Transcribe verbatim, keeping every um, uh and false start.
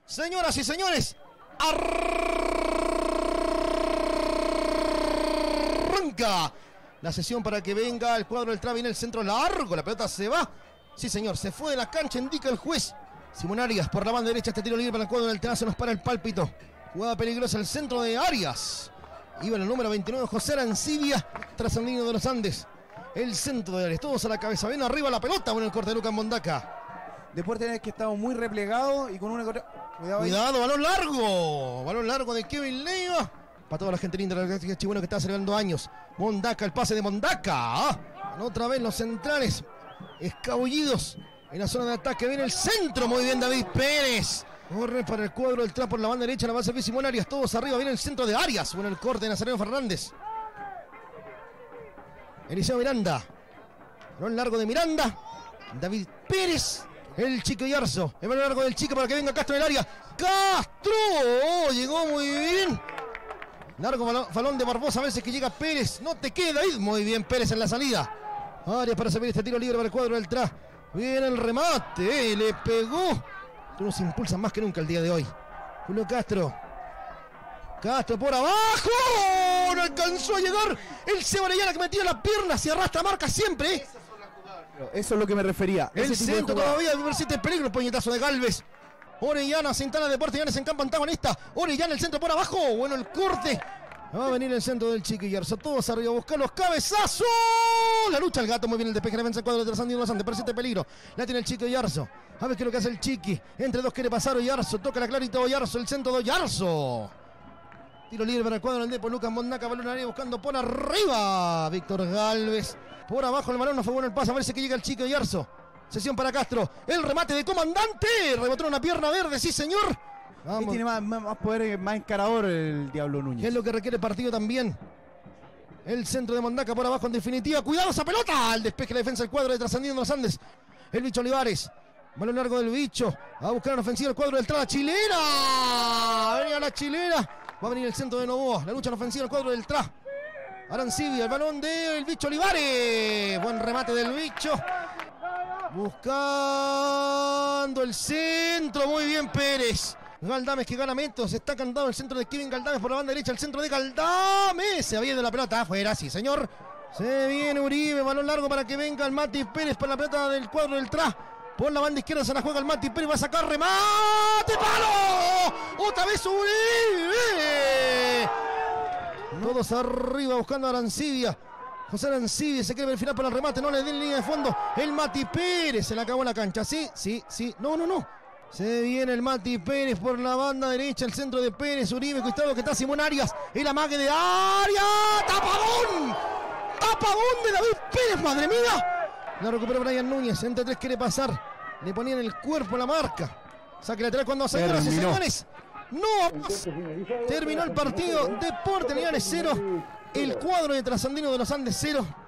Señoras y señores, arranca la sesión para que venga el cuadro del Tra. Viene el centro largo, la pelota se va. Sí, señor, se fue de la cancha, indica el juez. Simón Arias por la banda derecha, este tiro libre para el cuadro del Tra. Se nos para el pálpito. Jugada peligrosa, el centro de Arias. Iba en el número veintinueve, José Arancibia, trasandino de los Andes. El centro de Arias, todos a la cabeza. Viene arriba la pelota, bueno el corte de Lucas Mondaca. Después tenés que estamos muy replegados y con una... Cuidado, Cuidado balón largo. Balón largo de Kevin Leiva. Para toda la gente linda de la Galaxia Chihuahua que está celebrando años. Mondaca, el pase de Mondaca. ¿Ah? Otra vez los centrales escabullidos en la zona de ataque. Viene el centro, muy bien David Pérez. Corre para el cuadro del Tra por la banda derecha. La va a servir Simón Arias, todos arriba. Viene el centro de Arias. Bueno, el corte de Nazareno Fernández. Eliseo Miranda. Balón largo de Miranda. David Pérez. El Chico Yarzo. El balón largo del Chico para que venga Castro en el área. ¡Castro! Oh, llegó muy bien. Largo balón, balón de Barbosa. A veces que llega Pérez. No te queda ahí. Muy bien Pérez en la salida. Arias para servir este tiro libre para el cuadro del Tra. Viene el remate. Eh, le pegó. Tú nos impulsas más que nunca el día de hoy. Julio Castro. Castro por abajo. No alcanzó a llegar. El Seba Orellana que metía la pierna. Se arrastra, marca siempre. Eh. Eso es lo que me refería. El centro todavía, siete peligro, puñetazo de Galvez. Orellana, Santana Deportes, Llanes en campo antagonista. Orellana, el centro por abajo. Bueno, el corte. Va a venir el centro del Chiqui Yarzo. Todos arriba a buscar los cabezazos. La lucha el gato, muy bien el despeje. La defensa el cuadro de Trasandino Los Andes. Persiste peligro. La tiene el Chiqui Yarzo. A ver qué es lo que hace el Chiqui. Entre dos quiere pasar Oyarzo. Toca la clarita Oyarzo. El centro de Oyarzo. Tiro libre para el cuadro del Depo. Lucas Mondaca, balón área buscando por arriba. Víctor Galvez. Por abajo el balón, no fue bueno el pase. A ver si que llega el Chico Yarzo. Sesión para Castro. El remate de comandante. Rebotó una pierna verde, sí señor. Vamos. Tiene más, más poder, más encarador el Diablo Núñez. Es lo que requiere el partido también. El centro de Mondaca por abajo en definitiva. Cuidado esa pelota. El despeje la defensa del cuadro de Trasandino Los Andes. El Bicho Olivares. Balón largo del Bicho. A buscar una ofensiva el cuadro del Tra. Chilena. Venía la chilena. Va a venir el centro de Novoa. La lucha en ofensiva el cuadro del Tra. Arancibia, el balón del Bicho Olivares. Buen remate del Bicho. Buscando el centro. Muy bien Pérez. Galdames que gana metros. Está cantado el centro de Kevin Galdames por la banda derecha. El centro de Galdames. Se va viendo la pelota afuera. Sí, señor. Se viene Uribe. Balón largo para que venga el Mati Pérez para la pelota del cuadro del Tra. Por la banda izquierda se la juega el Mati Pérez. Va a sacar remate. ¡Palo! Otra vez Uribe. Todos arriba buscando a Arancibia. José Arancibia se quiere ver el final para el remate. No le den línea de fondo. El Mati Pérez se le acabó la cancha. Sí, sí, sí. No, no, no. Se viene el Mati Pérez por la banda derecha. El centro de Pérez. Uribe, cuidado que está Simón Arias. El amague de Arias. ¡Tapadón! ¡Tapadón de David Pérez! ¡Madre mía! La recupera Brian Núñez. Entre tres quiere pasar. Le ponían el cuerpo a la marca. Saque lateral cuando señoras y señores. No, terminó el partido. Deportes Llanes cero. El cuadro de Trasandino de los Andes cero.